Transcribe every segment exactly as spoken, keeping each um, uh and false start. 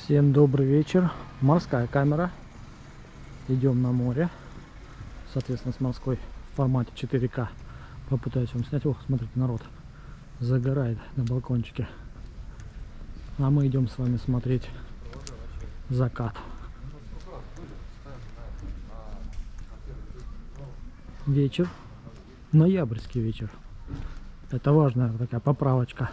Всем добрый вечер. Морская камера. Идем на море. Соответственно, с морской в формате четыре ка. Попытаюсь вам снять. Ох, смотрите, народ загорает на балкончике. А мы идем с вами смотреть закат. Вечер. Ноябрьский вечер. Это важная такая поправочка.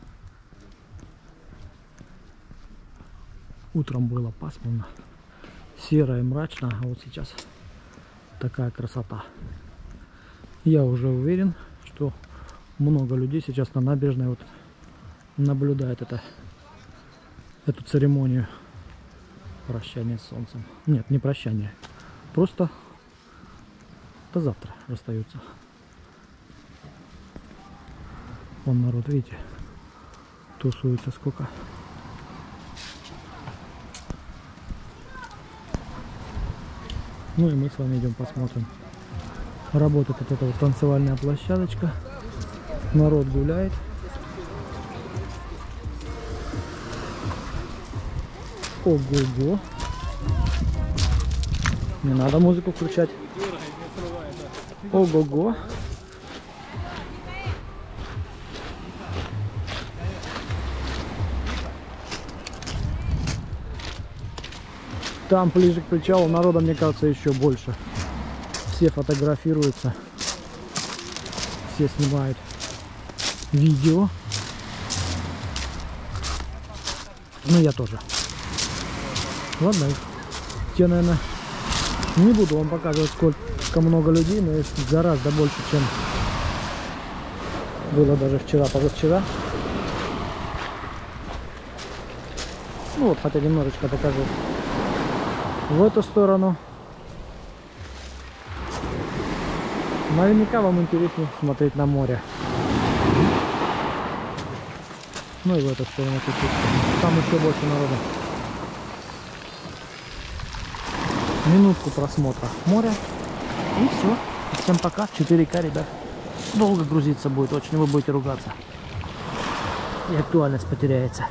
Утром было пасмурно, серо и мрачно, а вот сейчас такая красота. Я уже уверен, что много людей сейчас на набережной вот наблюдает это, эту церемонию прощания с солнцем. Нет, не прощание, просто до завтра расстаются. Вон народ, видите, тусуется сколько. Ну и мы с вами идем посмотрим. Работает вот эта вот танцевальная площадочка. Народ гуляет. Ого-го. Не надо музыку включать. Ого-го. Там ближе к причалу народа, мне кажется, еще больше. Все фотографируются, все снимают видео. Ну, я тоже. Ладно, я, наверное, не буду вам показывать, сколько много людей, но есть гораздо больше, чем было даже вчера, позавчера. Ну вот, хотя немножечко покажу в эту сторону. Наверняка вам интереснее смотреть на море. Ну и в эту сторону чуть-чуть. Там еще больше народа. Минутку просмотра моря. И все. Всем пока. четыре ка, ребят. Долго грузиться будет. Очень вы будете ругаться. И актуальность потеряется.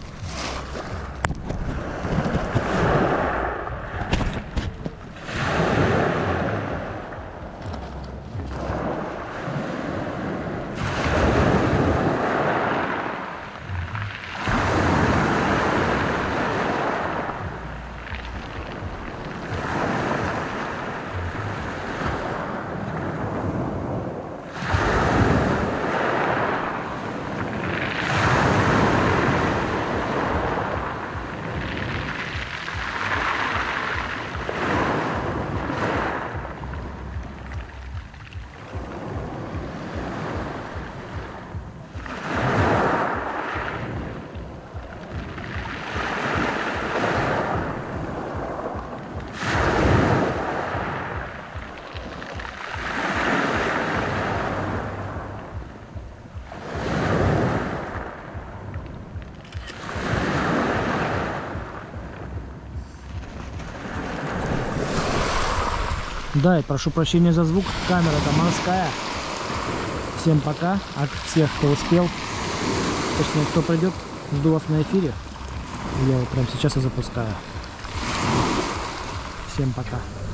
Да, и прошу прощения за звук. Камера-то морская. Всем пока. От всех, кто успел. Точнее, кто придет, жду вас на эфире. Я вот прямо сейчас и запускаю. Всем пока.